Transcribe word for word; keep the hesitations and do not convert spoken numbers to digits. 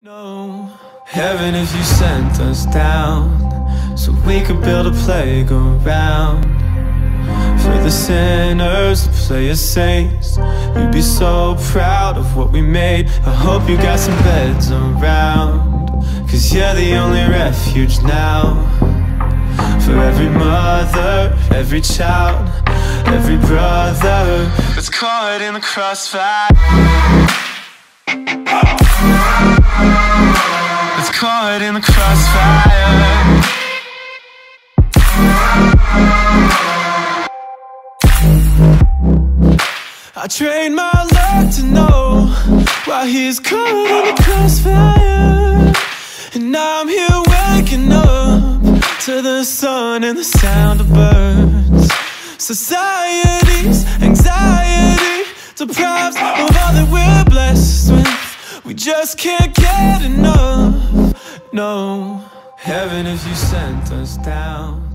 No, heaven if you sent us down so we could build a playground for the sinners to play as saints. You'd be so proud of what we made. I hope you got some beds around, 'cause you're the only refuge now for every mother, every child, every brother that's caught in the crossfire. It's caught in the crossfire. I trained my luck to know why he's caught in the crossfire. And now I'm here waking up to the sun and the sound of birds. Society's anxiety deprives of all that we're blessed with. We just can't get enough. No, heaven if you sent us down